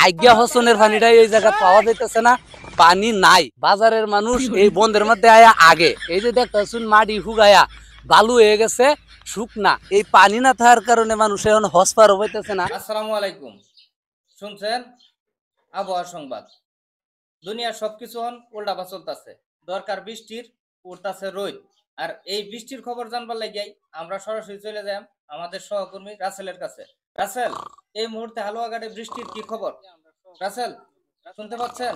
আজ্ঞা হোসেনের পানিটাই এই জায়গা পাওয়া যাইতেছে না, পানি নাই। বাজারের মানুষ এই বন্ধের মধ্যে আয়া আগে, এই যে দেখতেছুন মাটি হুগায়া বালু হয়ে গেছে, শুকনা। এই পানি না থাকার কারণে মানুষ এখন হসপার হইতেছে না। আসসালামু আলাইকুম। শুনছেন আবহাওয়া সংবাদ। দুনিয়ার সবকিছু উল্টাপা চলতেছে। দরকার বৃষ্টির, উঠতাছে রোদ। আর এই বৃষ্টির খবর জানবার লাগিয়াই আমরা সরাসরি চলে যাই আমাদের সহকর্মী রাসেলের কাছে। রাসেল, এই মুহূর্তে হালুয়াঘাটে বৃষ্টির কি খবর? রাসেল, শুনতে পাচ্ছেন?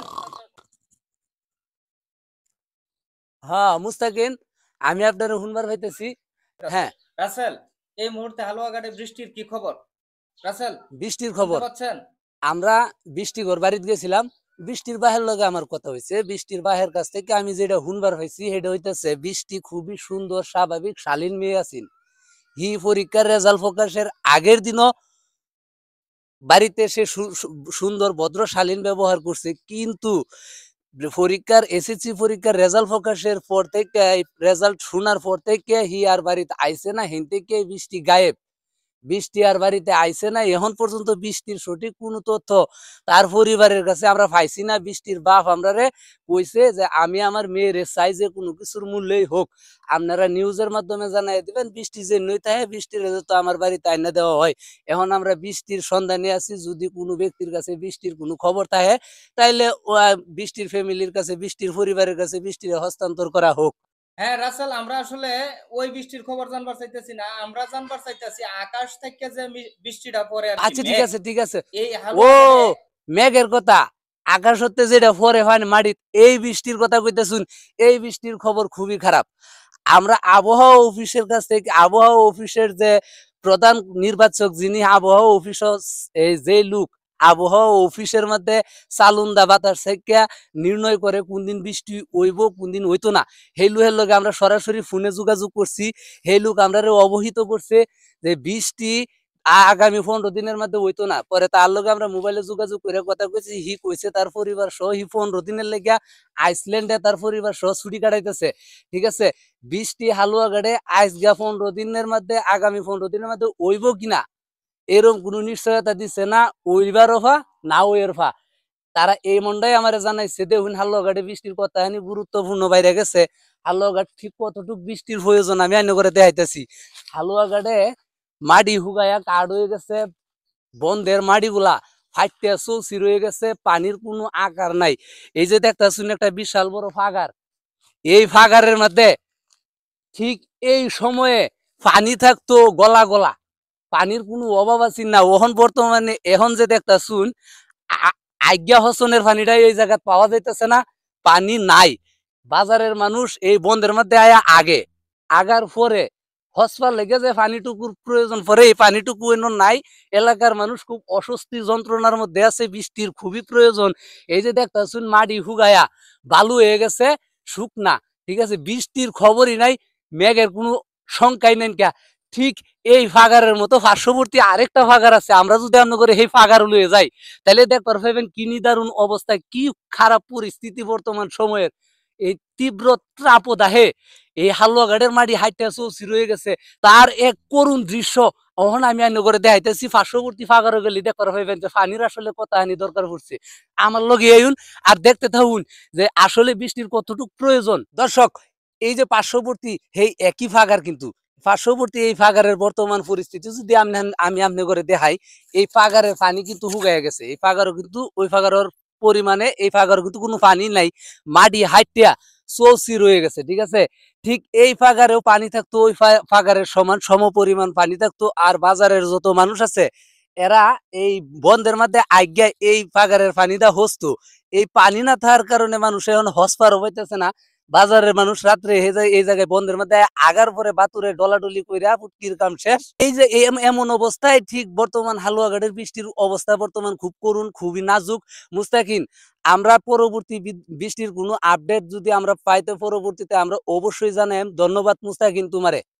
হ্যাঁ মুস্তাকিন, আমি আপনার শুনবার পাইতেছি। হ্যাঁ রাসেল, এই মুহূর্তে হালুয়াঘাটে বৃষ্টির কি খবর? রাসেল, বৃষ্টির শুনতে খবর, পাচ্ছেন? আমরা বৃষ্টি ঘর বাড়িতে গেছিলাম। বৃষ্টির বাহের লগে আমার কথা হয়েছে, বৃষ্টির বাহের কাছ থেকে আমি যেটা শুনবার পাইছি সেটা হইতেছে বৃষ্টি খুবই সুন্দর স্বাভাবিক শালীন মেয়ে আছেন। হি পরীক্ষার রেজাল্ট প্রকাশের আগের দিনও বাড়িতে সে সুন্দর ভদ্র শালীন ব্যবহার করছে, কিন্তু পরীক্ষার এসএসসি পরীক্ষার রেজাল্ট প্রকাশের পর থেকে, রেজাল্ট শোনার পর থেকে হি আর বাড়িতে আইছে না। হেন থেকে বৃষ্টি গায়েব, বৃষ্টি আর বাড়িতে আইছে না। এখন পর্যন্ত বৃষ্টির সঠিক কোনো তথ্য তার পরিবারের কাছে আমরা পাইছি না। বৃষ্টির বাপ আমরারে কইছে যে আমি আমার মেয়ের চাই যে কোনো কিছুর মূল্যই হোক আপনারা নিউজের মাধ্যমে জানাই দিবেন, বৃষ্টি যে নই থাকে বৃষ্টির তো আমার বাড়িতে আইনা দেওয়া হয়। এখন আমরা বৃষ্টির সন্ধানে আছি, যদি কোনো ব্যক্তির কাছে বৃষ্টির কোনো খবর থাকে তাইলে বৃষ্টির ফ্যামিলির কাছে, বৃষ্টির পরিবারের কাছে বৃষ্টির হস্তান্তর করা হোক। হ্যাঁ রাসেল, আমরা আসলে ওই বৃষ্টির খবর জানবার চাইতেছি না, আমরা জানবার চাইতেছি আকাশ থেকে যে বৃষ্টিটা পড়ে আর কি, আচ্ছা ঠিক মেঘ। আছে ঠিক আছে। এই ও হালুয়াঘাটে মেঘের কথা, আকাশ হতে যেটা পরে হয় মাটিত, এই বৃষ্টির কথা কইতেছুন। এই বৃষ্টির খবর খুবই খারাপ। আমরা আবহাওয়া অফিসের কাছ থেকে, আবহাওয়া অফিসের যে প্রধান নির্বাচক যিনি আবহাওয়া অফিস, এই যে লোক আবহাওয়া অফিসের মধ্যে চালুন্দা বাতাস থেকে নির্ণয় করে কোন দিন বৃষ্টি হইব কোন দিন হইতো না, সেই লোকের লগে আমরা সরাসরি ফোনে যোগাযোগ করছি। সেই লোক আমরা অবহিত করছে যে বৃষ্টি আগামী 15 দিনের মধ্যে হইতো না। পরে তার লগে আমরা মোবাইলে যোগাযোগ করে কথা কইছি, হি কইছে তার পরিবার সহ হি 15 দিনের লেগা আইসল্যান্ডে তার পরিবার সহ ছুটি কাটাইতেছে। ঠিক আছে, বৃষ্টি হালুয়াঘাটে আজগা 15 দিনের মধ্যে, আগামী 15 দিনের মধ্যে হইব কিনা এরকম কোনো নিশ্চয়তা দিচ্ছে না। ওইবার অফা না ওইয়ের ফা, তারা এই মন্ডাই আমার জানাইছে। দেখুন হালুয়াঘাটে বৃষ্টির কথা হানি গুরুত্বপূর্ণ বাইরে গেছে। হালুয়াঘাট ঠিক কতটুকু বৃষ্টির প্রয়োজন আমি আইন করে দেখাইতেছি। হালুয়াঘাটে মাটি হুগায়া কাঠ হয়ে গেছে, বন্ধের মাটিগুলা ফাইটে চলছি রয়ে গেছে, পানির কোনো আকার নাই। এই যে দেখতেছুন একটা বিশাল বড় ফাগার, এই ফাগারের মধ্যে ঠিক এই সময়ে পানি থাকতো গলা গলা, পানির কোনো অভাব আছে না। ওহন বর্তমানে এখন যে দেখতেছুন আজ্ঞা হোসেনের পানিটাই এই জায়গা পাওয়া যাইতেছে না, পানি নাই। বাজারের মানুষ এই বন্ধের মধ্যে আয়া আগে, আগার পরে হসপার লেগে যে পানিটুকুর প্রয়োজন পরে এই পানিটুকু নাই। এলাকার মানুষ খুব অস্বস্তি যন্ত্রণার মধ্যে আছে, বৃষ্টির খুবই প্রয়োজন। এই যে দেখতেছুন মাটি হুগায়া বালু হয়ে গেছে, শুকনা। ঠিক আছে, বৃষ্টির খবরই নাই, মেঘের কোনো সংখ্যাই নেই। ঠিক এই ফাগারের মতো পার্শ্ববর্তী আরেকটা ফাগার আছে, আমরা যদি আমরা করে এই ফাগার লয়ে যাই তাহলে দেখবার পাইবেন কি নিদারুণ অবস্থা, কি খারাপ পরিস্থিতি বর্তমান সময়ের। এই তীব্র তাপদাহে এই হালুয়াঘাটের মাটি হাইটা চৌচি রয়ে গেছে, তার এক করুণ দৃশ্য অহন আমি আইন করে দেখাইতেছি। পার্শ্ববর্তী ফাগারও গেলে দেখবার পাইবেন যে পানির আসলে কত হানি দরকার পড়ছে। আমার লগে আইন আর দেখতে থাকুন যে আসলে বৃষ্টির কতটুকু প্রয়োজন। দর্শক, এই যে পার্শ্ববর্তী এই একই ফাগার, কিন্তু পার্শ্ববর্তী এই ফাগারের বর্তমান পরিস্থিতি যদি আমি আপনি করে দেখাই, এই ফাগারের পানি কিন্তু হুগায় গেছে। এই ফাগারও কিন্তু ওই ফাগারের পরিমাণে এই ফাগারও কিন্তু কোনো পানি নাই, মাটি হাইটিয়া চৌচি রয়ে গেছে। ঠিক আছে, ঠিক এই ফাগারেও পানি থাকতো, ওই ফাগারের সমান সম পরিমাণ পানি থাকতো। আর বাজারের যত মানুষ আছে এরা এই বন্ধের মধ্যে আজ্ঞা এই ফাগারের পানিটা হসতো। এই পানি না থাকার কারণে মানুষ এখন হসপার হইতেছে না। বাজারের মানুষ রাত্রে এই জায়গায় বন্ধের মধ্যে আগার পরে বাতুরে ডলাডলি কইরা ফুটকির কাম শেষ। এই যে এমন অবস্থায় ঠিক বর্তমান হালুয়াঘাটের বৃষ্টির অবস্থা বর্তমান খুব করুণ, খুবই নাজুক। মুস্তাকিন, আমরা পরবর্তী বৃষ্টির কোনো আপডেট যদি আমরা পাইতে পরবর্তীতে আমরা অবশ্যই জানাই। ধন্যবাদ মুস্তাকিন তোমারে।